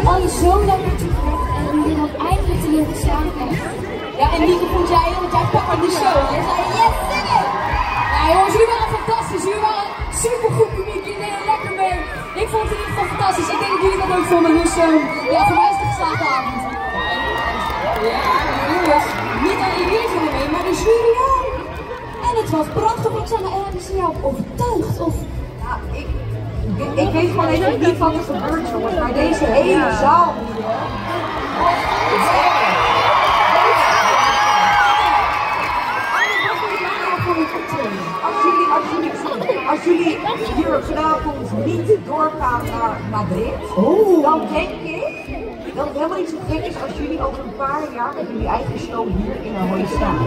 al je zo lang naartoe gebracht en je dan eindelijk te leren slagen. Ja, en Nieke vond jij, want jij pakt de show. Jij zei, yes, zing it! Ja jongens, jullie waren fantastisch. Jullie waren supergoed publiek. Jullie deden lekker mee. Ik vond het in ieder geval fantastisch. Ik denk dat jullie dat ook vonden. Dus ja, voor mij is het een geslaagde avond. Ja, jongens, niet alleen jullie gingen mee, maar de jury ook. En het was prachtig. Roxanne, en hebben ze jou overtuigd? Of... Ja, ik weet gewoon even niet wat er gebeurt, jongens, maar deze hele zaal hier. Als jullie hier vanavond niet doorgaan naar Madrid, dan denk ik dat het helemaal niet zo gek is als jullie over een paar jaar met jullie eigen show hier in Ahoy staan.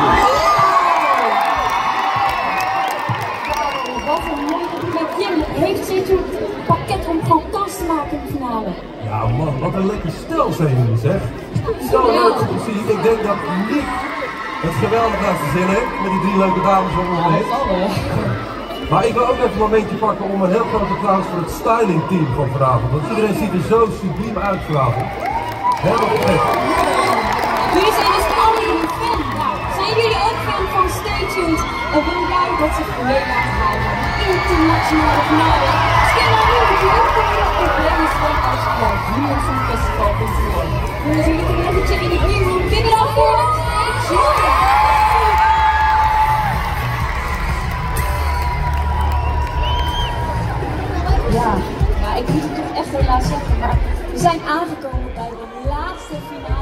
Wat een mooi compliment. Jim, heeft ze zo'n pakket om gewoon kans te maken in de finale? Ja man, wat een lekker stel zijn jullie zeg. Zo leuk om te zien. Ik denk dat Nick het geweldig naar zijn zin heeft met die 3 leuke dames om ons heen. Maar ik wil ook even een momentje pakken om een heel groot applaus voor het stylingteam van vanavond. Want iedereen ziet er zo subliem uit vanavond. Helemaal perfect. Jullie zijn dus allemaal fan. Nou, zijn jullie ook fan van Stay Tuned? En wil jij dat zich mee laten gaan naar de internationale finale? Scan dan nu de QR-code op Dennis van Amsterdam. Viewers van festival.nl. We zullen het nog een check in de greenroom. Give it up voor Stay Tuned! Ja, ik moet het toch echt helaas zeggen, maar we zijn aangekomen bij de laatste finale.